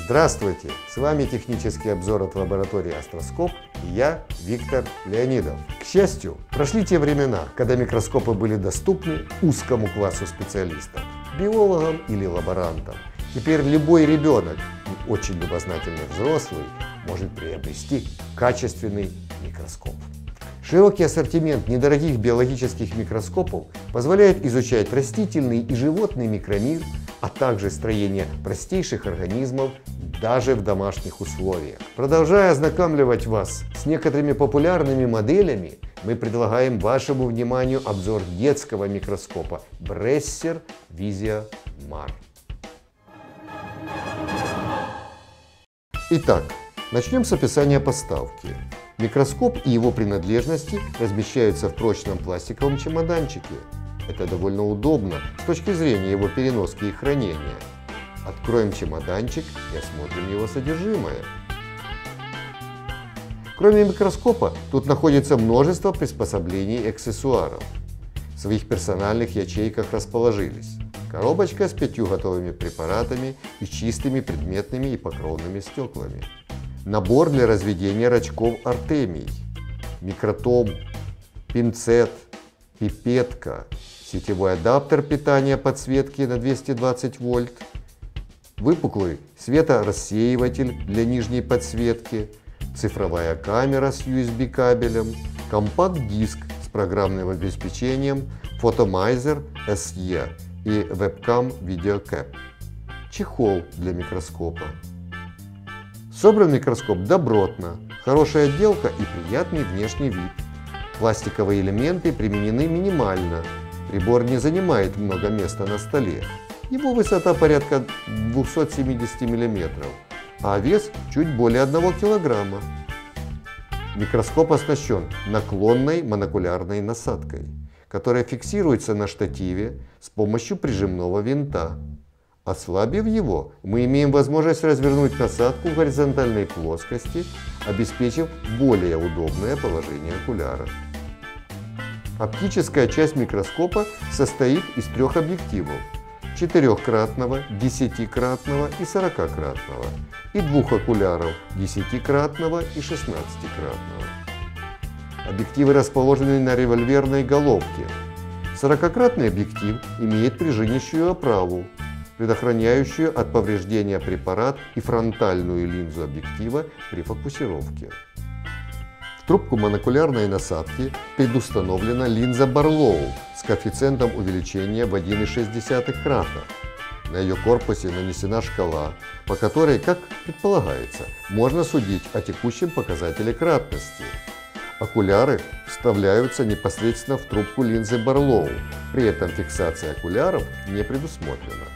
Здравствуйте! С вами технический обзор от лаборатории Астроскоп и я, Виктор Леонидов. К счастью, прошли те времена, когда микроскопы были доступны узкому классу специалистов, биологам или лаборантам. Теперь любой ребенок и очень любознательный взрослый может приобрести качественный микроскоп. Широкий ассортимент недорогих биологических микроскопов позволяет изучать растительный и животный микромир, а также строение простейших организмов даже в домашних условиях. Продолжая ознакомливать вас с некоторыми популярными моделями, мы предлагаем вашему вниманию обзор детского микроскопа Bresser VisiaMar. Итак, начнем с описания поставки. Микроскоп и его принадлежности размещаются в прочном пластиковом чемоданчике. Это довольно удобно с точки зрения его переноски и хранения. Откроем чемоданчик и осмотрим его содержимое. Кроме микроскопа, тут находится множество приспособлений и аксессуаров. В своих персональных ячейках расположились коробочка с 5 готовыми препаратами и чистыми предметными и покровными стеклами. Набор для разведения рачков артемий, микротом, пинцет, пипетка, сетевой адаптер питания подсветки на 220 вольт, выпуклый светорассеиватель для нижней подсветки, цифровая камера с USB кабелем, компакт-диск с программным обеспечением Photomizer SE и Webcam VideoCap, чехол для микроскопа. Собран микроскоп добротно, хорошая отделка и приятный внешний вид. Пластиковые элементы применены минимально, прибор не занимает много места на столе. Его высота порядка 270 мм, а вес чуть более 1 кг. Микроскоп оснащен наклонной монокулярной насадкой, которая фиксируется на штативе с помощью прижимного винта. Ослабив его, мы имеем возможность развернуть насадку в горизонтальной плоскости, обеспечив более удобное положение окуляра. Оптическая часть микроскопа состоит из 3 объективов – 4-кратного, 10-кратного и 40-кратного, и 2 окуляров – 10-кратного и 16-кратного. Объективы расположены на револьверной головке. 40-кратный объектив имеет пружинящую оправу, предохраняющую от повреждения препарат и фронтальную линзу объектива при фокусировке. В трубку монокулярной насадки предустановлена линза Барлоу с коэффициентом увеличения в 1,6 кратно. На ее корпусе нанесена шкала, по которой, как предполагается, можно судить о текущем показателе кратности. Окуляры вставляются непосредственно в трубку линзы Барлоу, при этом фиксация окуляров не предусмотрена.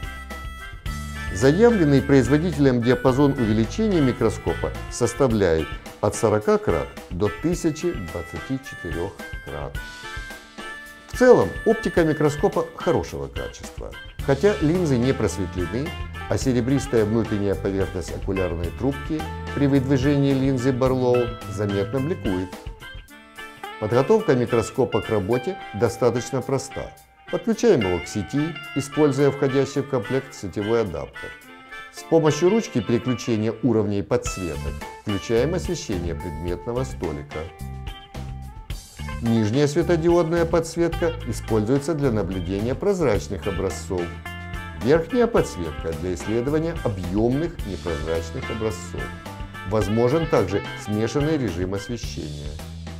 Заявленный производителем диапазон увеличения микроскопа составляет от 40 крат до 1024 крат. В целом, оптика микроскопа хорошего качества, хотя линзы не просветлены, а серебристая внутренняя поверхность окулярной трубки при выдвижении линзы Барлоу заметно бликует. Подготовка микроскопа к работе достаточно проста. Подключаем его к сети, используя входящий в комплект сетевой адаптер. С помощью ручки переключения уровней подсветок включаем освещение предметного столика. Нижняя светодиодная подсветка используется для наблюдения прозрачных образцов. Верхняя подсветка для исследования объемных непрозрачных образцов. Возможен также смешанный режим освещения.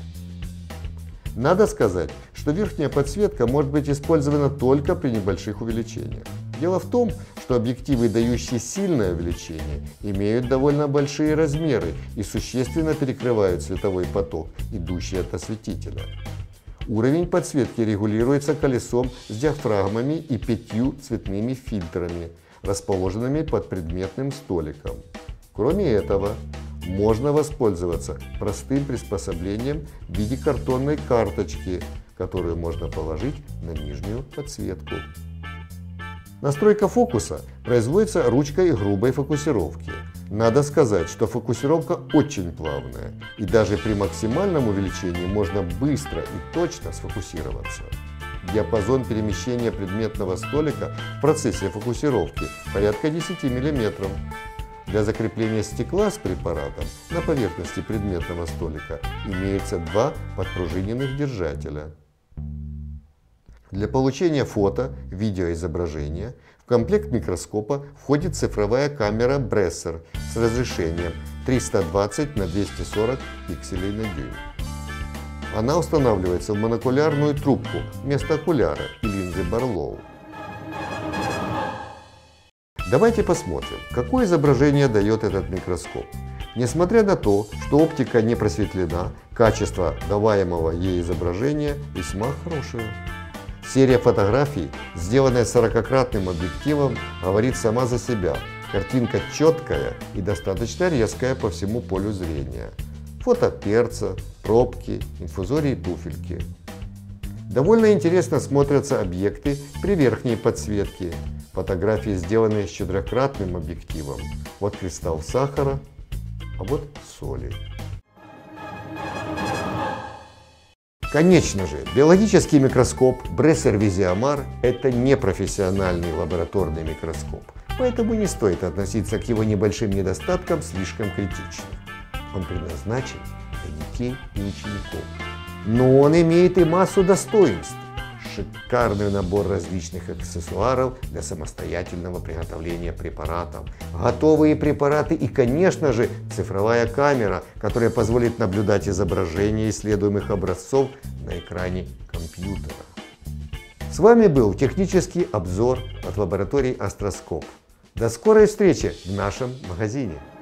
Надо сказать, что верхняя подсветка может быть использована только при небольших увеличениях. Дело в том, что объективы, дающие сильное увеличение, имеют довольно большие размеры и существенно перекрывают световой поток, идущий от осветителя. Уровень подсветки регулируется колесом с диафрагмами и 5 цветными фильтрами, расположенными под предметным столиком. Кроме этого, можно воспользоваться простым приспособлением в виде картонной карточки, которую можно положить на нижнюю подсветку. Настройка фокуса производится ручкой грубой фокусировки. Надо сказать, что фокусировка очень плавная, и даже при максимальном увеличении можно быстро и точно сфокусироваться. Диапазон перемещения предметного столика в процессе фокусировки порядка 10 мм. Для закрепления стекла с препаратом на поверхности предметного столика имеется два подпружиненных держателя. Для получения фото-видеоизображения в комплект микроскопа входит цифровая камера Bresser с разрешением 320 на 240 пикселей на дюйм. Она устанавливается в монокулярную трубку вместо окуляра и линзы Барлоу. Давайте посмотрим, какое изображение дает этот микроскоп. Несмотря на то, что оптика не просветлена, качество даваемого ей изображения весьма хорошее. Серия фотографий, сделанная 40-кратным объективом, говорит сама за себя. Картинка четкая и достаточно резкая по всему полю зрения. Фото перца, пробки, инфузории туфельки. Довольно интересно смотрятся объекты при верхней подсветке. Фотографии сделаны с 4-кратным объективом. Вот кристалл сахара, а вот соли. Конечно же, биологический микроскоп Bresser Viziamar – это не профессиональный лабораторный микроскоп, поэтому не стоит относиться к его небольшим недостаткам слишком критично. Он предназначен для детей и учеников. Но он имеет и массу достоинств. Шикарный набор различных аксессуаров для самостоятельного приготовления препаратов, готовые препараты и, конечно же, цифровая камера, которая позволит наблюдать изображения исследуемых образцов на экране компьютера. С вами был технический обзор от лаборатории Астроскоп. До скорой встречи в нашем магазине!